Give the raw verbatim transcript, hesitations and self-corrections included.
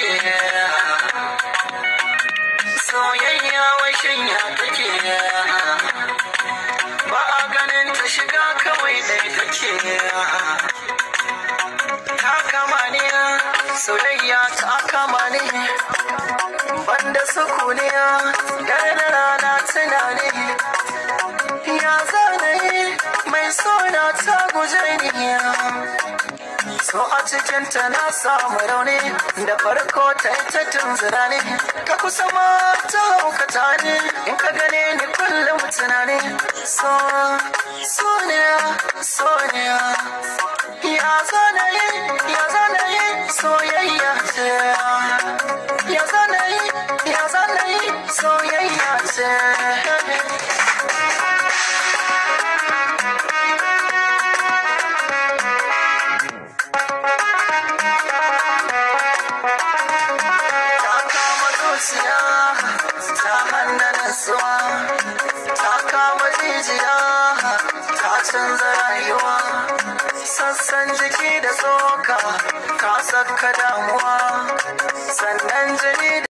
take, soyayya wai shanya take, ba a ganin ta shiga kawai dai take. Ta kama ne, soyayya ta kama ne, banda sukuniya, dare da rana tunani. Ya zanayi mai sona ta guje ni, so a cikinta na samu rauni, da farko ta yi ta tunzura ne, ka kusa ma ta haukata ne, in ka gane ni kullum tunani. So, so ne, so ne, ya zanayi, ya zanayi soyayya ce, ya zanayi, ya zanayi soyayya ce. Ta hana nasuwa, ta kama jijiya, ta canza rayuwa, sassan jiki da tsoka, ta saka damuwa, sannan jini